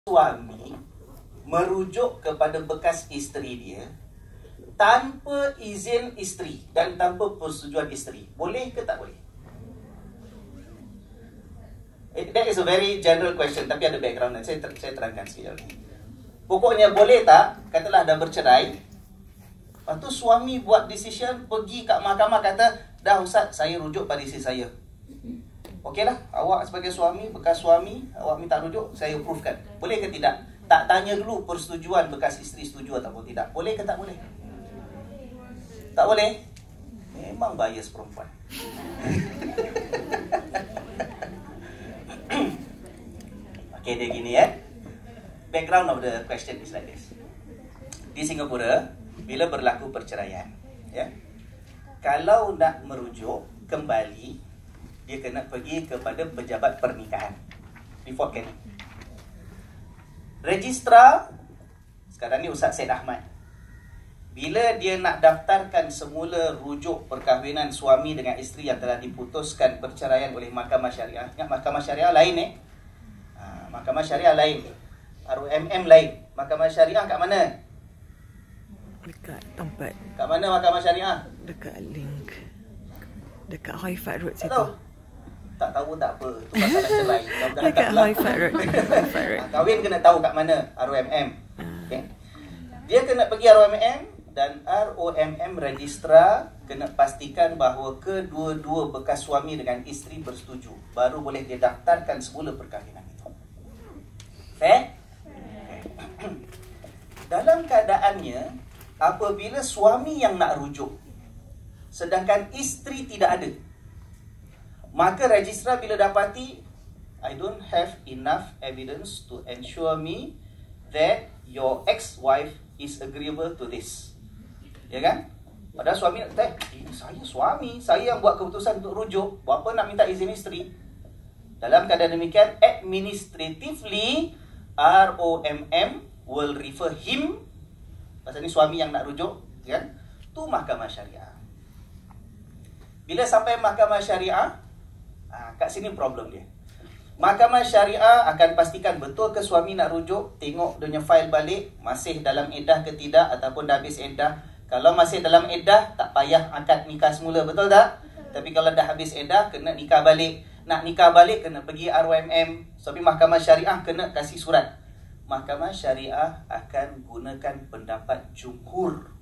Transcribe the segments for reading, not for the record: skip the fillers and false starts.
suami merujuk kepada bekas isteri dia tanpa izin isteri dan tanpa persetujuan isteri, boleh ke tak boleh? That is a very general question, tapi ada background dan saya terangkan sikit lagi. Pokoknya boleh tak, katalah dah bercerai, lepas tu suami buat decision, pergi kat mahkamah kata, dah Ustaz, saya rujuk pada isteri saya. Okeylah, awak sebagai suami, bekas suami, awak minta rujuk, saya approvekan. Boleh ke tidak? Tak tanya dulu persetujuan bekas isteri setuju ataupun tidak. Boleh ke tak boleh? Tak boleh? Memang bias perempuan. Okay, dia gini Background of the question is like this. Di Singapura, bila berlaku perceraian, kalau nak merujuk kembali, dia kena pergi kepada pejabat pernikahan di Fort Canning. Registrar sekarang ni Ustaz Syed Ahmad, bila dia nak daftarkan semula rujuk perkahwinan suami dengan isteri yang telah diputuskan perceraian oleh Mahkamah Syariah. Ingat Mahkamah Syariah lain Mahkamah Syariah lain, ROMM lain. Mahkamah Syariah kat mana? Dekat tempat. Kat mana Mahkamah Syariah? Dekat link. Dekat Hoi Fat Road situ. Tak tahu tak apa, tu masalah cerai. Dekat Hoi Fat Road. Kahwin kena tahu kat mana, ROMM. Okay. Dia kena pergi ROMM dan ROMM registrar kena pastikan bahawa kedua-dua bekas suami dengan isteri bersetuju, baru boleh dia daftarkan semula perkahwinan itu. Fair? Okay. Dalam keadaannya, apabila suami yang nak rujuk sedangkan isteri tidak ada, maka registrar bila dapati, I don't have enough evidence to ensure me that your ex-wife is agreeable to this. Ya kan? Padahal suami nak kata, ini saya suami, saya yang buat keputusan untuk rujuk, buat apa nak minta izin isteri? Dalam keadaan demikian, administratively ROMM will refer him, pasal ni suami yang nak rujuk, kan, to Mahkamah Syariah. Bila sampai Mahkamah Syariah, kat sini problem dia. Mahkamah Syariah akan pastikan betul ke suami nak rujuk, tengok dia punya file balik, masih dalam iddah ke tidak ataupun dah habis iddah. Kalau masih dalam iddah, tak payah akad nikah semula, betul tak? Tapi kalau dah habis iddah, kena nikah balik. Nak nikah balik, kena pergi ROMM. Tapi Mahkamah Syariah kena kasih surat. Mahkamah Syariah akan gunakan pendapat jumhur.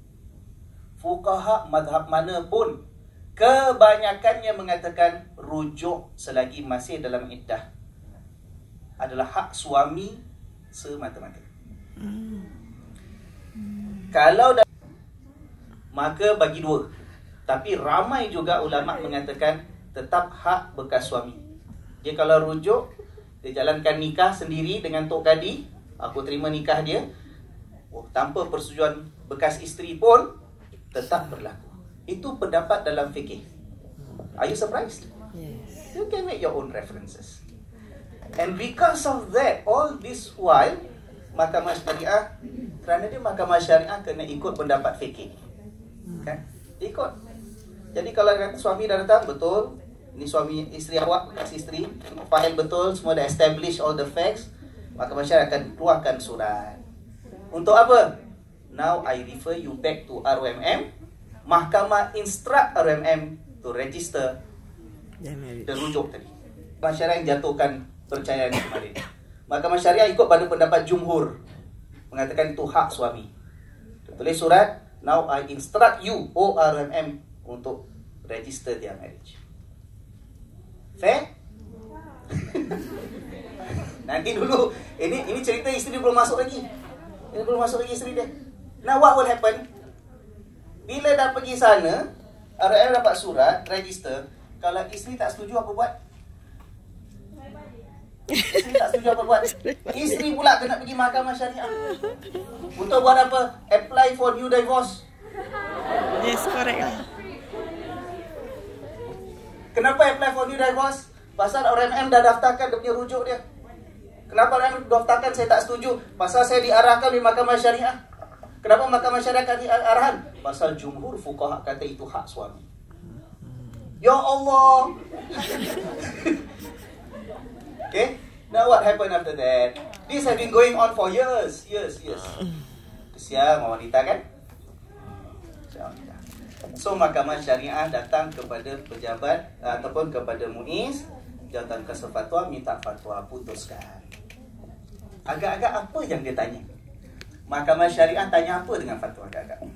Fuqaha madhab mana pun, kebanyakannya mengatakan rujuk selagi masih dalam iddah adalah hak suami semata-mata. Kalau dah, maka bagi dua. Tapi ramai juga ulama mengatakan tetap hak bekas suami. Dia kalau rujuk, dia jalankan nikah sendiri dengan Tok Kadi, aku terima nikah dia, tanpa persetujuan bekas isteri pun tetap berlaku. Itu pendapat dalam fikih. Are you surprised? Yes. You can make your own references. And because of that, all this while, Mahkamah Syariah, kerana dia Mahkamah Syariah kena ikut pendapat fikih. Kan? Ikut. Jadi kalau suami dah datang, betul, ini suami isteri awak, bekas isteri, file betul, semua dah establish all the facts, Mahkamah Syariah akan keluarkan surat. Untuk apa? Now I refer you back to ROMM. Mahkamah instruct ROMM to register the rujuk tadi. Mahkamah Syariah yang jatuhkan perceraian kemarin. Mahkamah Syariah ikut pada pendapat jumhur, mengatakan itu hak suami. Tulis surat, now I instruct you, ROMM, untuk register their marriage. Fair? Nanti dulu, ini cerita isteri belum masuk lagi. Ini belum masuk lagi isteri dia. Now what will happen? Bila dah pergi sana, ROMM dapat surat, register. Kalau isteri tak setuju, apa buat? Isteri tak setuju, apa buat? Isteri pula kena pergi Mahkamah Syariah. Untuk buat apa? Apply for new divorce. Yes, correct lah. Kenapa apply for new divorce? Pasal ROMM dah daftarkan dia punya rujuk dia. Kenapa ROMM daftarkan saya tak setuju? Pasal saya diarahkan di Mahkamah Syariah. Kenapa Mahkamah Syariah kasih arahan? Pasal jumhur fuqaha kata itu hak suami. Ya Allah. Okay. Now what happened after that? This has been going on for years. Kesian orang wanita kan? So Mahkamah Syariah datang kepada pejabat ataupun kepada MUIS, Jawatan Kuasa Fatwa, minta fatwa, putuskan. Agak-agak apa yang dia tanya? Mahkamah Syariah tanya apa dengan fatwa agak-agak?